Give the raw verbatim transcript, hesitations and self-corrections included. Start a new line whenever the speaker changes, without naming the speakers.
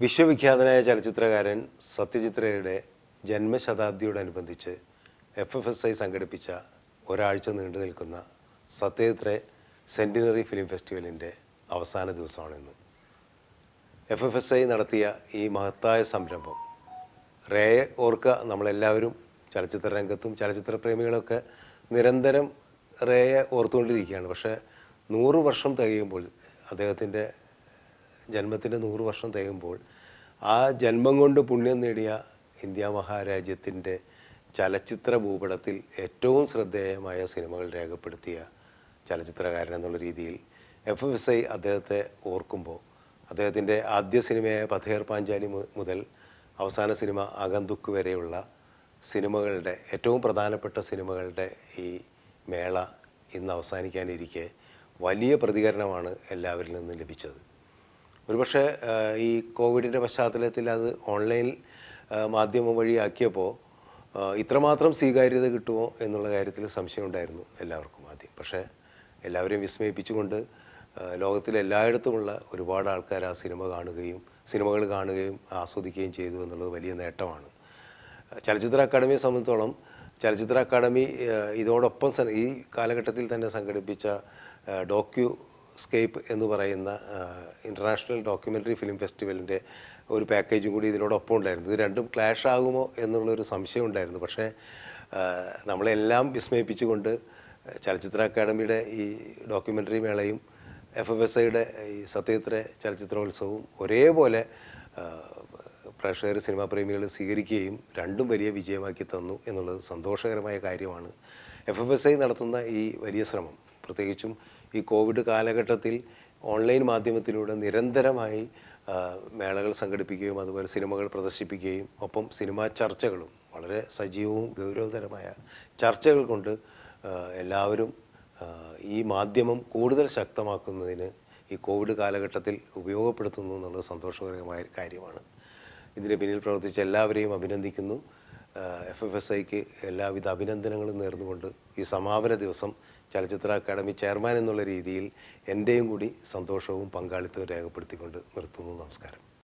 വിശ്വവിഖ്യാതനായ ചലച്ചിത്രകാരൻ സത്യജിത്രയുടെ ജന്മശതാബ്ദിയോടനുബന്ധിച്ച് F F S I സംഘടിപ്പിച്ച ഒരാഴ്ച നീണ്ടു നിൽക്കുന്ന സത്യജിത്ര സെൻറ്റിനറി ഫിലിം ഫെസ്റ്റിവലിൻ്റെ അവസാന ദിവസമാണിന്ന്. എഫ് എഫ് എസ് ഐ നടത്തിയ ഈ മഹത്തായ സംരംഭം റേയെ ഓർക്കുക. നമ്മളെല്ലാവരും ചലച്ചിത്ര രംഗത്തും ചലച്ചിത്ര പ്രേമികളൊക്കെ നിരന്തരം റേയെ ഓർത്തുകൊണ്ടിരിക്കുകയാണ്. പക്ഷേ നൂറ് വർഷം തികയുമ്പോൾ, അദ്ദേഹത്തിൻ്റെ ജന്മത്തിൻ്റെ നൂറ് വർഷം തികയുമ്പോൾ, ആ ജന്മം കൊണ്ട് പുണ്യം നേടിയ ഇന്ത്യ മഹാരാജ്യത്തിൻ്റെ ചലച്ചിത്ര ഭൂപടത്തിൽ ഏറ്റവും ശ്രദ്ധേയമായ സിനിമകൾ രേഖപ്പെടുത്തിയ ചലച്ചിത്രകാരൻ എന്നുള്ള രീതിയിൽ എഫ് എഫ് എസ് ഐ അദ്ദേഹത്തെ ഓർക്കുമ്പോൾ, അദ്ദേഹത്തിൻ്റെ ആദ്യ സിനിമയായ പഥേർ പാഞ്ചാലി മുതൽ അവസാന സിനിമ ആഗന്തുക്ക് വരെയുള്ള സിനിമകളുടെ ഏറ്റവും പ്രധാനപ്പെട്ട സിനിമകളുടെ ഈ മേള ഇന്ന് അവസാനിക്കാനിരിക്കെ വലിയ പ്രതികരണമാണ് എല്ലാവരിൽ നിന്നും ലഭിച്ചത്. ഒരുപക്ഷെ ഈ കോവിഡിൻ്റെ പശ്ചാത്തലത്തിൽ അത് ഓൺലൈൻ മാധ്യമം വഴിയാക്കിയപ്പോൾ ഇത്രമാത്രം സ്വീകാര്യത കിട്ടുമോ എന്നുള്ള കാര്യത്തിൽ സംശയമുണ്ടായിരുന്നു എല്ലാവർക്കും ആദ്യം. പക്ഷേ എല്ലാവരെയും വിസ്മയിപ്പിച്ചുകൊണ്ട് ലോകത്തിലെ എല്ലായിടത്തുമുള്ള ഒരുപാട് ആൾക്കാർ ആ സിനിമ കാണുകയും സിനിമകൾ കാണുകയും ആസ്വദിക്കുകയും ചെയ്തു എന്നുള്ളത് വലിയ നേട്ടമാണ്. ചലച്ചിത്ര അക്കാദമിയെ സംബന്ധിച്ചോളം ചലച്ചിത്ര അക്കാദമി ഇതോടൊപ്പം ഈ കാലഘട്ടത്തിൽ തന്നെ സംഘടിപ്പിച്ച ഡോക്യു സ്കേപ്പ് എന്ന് പറയുന്ന ഇൻ്റർനാഷണൽ ഡോക്യുമെൻ്ററി ഫിലിം ഫെസ്റ്റിവലിൻ്റെ ഒരു പാക്കേജും കൂടി ഇതിനോടൊപ്പം ഉണ്ടായിരുന്നു. ഇത് രണ്ടും ക്ലാഷ് ആകുമോ എന്നുള്ളൊരു സംശയം ഉണ്ടായിരുന്നു. പക്ഷേ നമ്മളെല്ലാം വിസ്മയിപ്പിച്ചുകൊണ്ട് ചലച്ചിത്ര അക്കാദമിയുടെ ഈ ഡോക്യുമെൻ്ററി മേളയും എഫ് എഫ് എസ് ഐയുടെ ഈ സത്യജിത്ര ചലച്ചിത്രോത്സവവും ഒരേപോലെ പ്രേക്ഷകർ, സിനിമാ പ്രേമികൾ സ്വീകരിക്കുകയും രണ്ടും വലിയ വിജയമാക്കി തന്നു എന്നുള്ളത് സന്തോഷകരമായ കാര്യമാണ്. എഫ് എഫ് എസ് ഐ നടത്തുന്ന ഈ വലിയ ശ്രമം, പ്രത്യേകിച്ചും ഈ കോവിഡ് കാലഘട്ടത്തിൽ ഓൺലൈൻ മാധ്യമത്തിലൂടെ നിരന്തരമായി മേളകൾ സംഘടിപ്പിക്കുകയും അതുപോലെ സിനിമകൾ പ്രദർശിപ്പിക്കുകയും ഒപ്പം സിനിമാ ചർച്ചകളും വളരെ സജീവവും ഗൗരവതരമായ ചർച്ചകൾ കൊണ്ട് എല്ലാവരും ഈ മാധ്യമം കൂടുതൽ ശക്തമാക്കുന്നതിന് ഈ കോവിഡ് കാലഘട്ടത്തിൽ ഉപയോഗപ്പെടുത്തുന്നു എന്നുള്ളത് സന്തോഷകരമായ കാര്യമാണ്. ഇതിന് പിന്നിൽ പ്രവർത്തിച്ച എല്ലാവരെയും അഭിനന്ദിക്കുന്നു. എഫ് എഫ് എസ് ഐക്ക് എല്ലാവിധ അഭിനന്ദനങ്ങളും നേർന്നുകൊണ്ട് ഈ സമാപന ദിവസം ചലച്ചിത്ര അക്കാദമി ചെയർമാൻ എന്നുള്ള രീതിയിൽ എൻ്റെയും കൂടി സന്തോഷവും പങ്കാളിത്തവും രേഖപ്പെടുത്തിക്കൊണ്ട് നിർത്തുന്നു. നമസ്കാരം.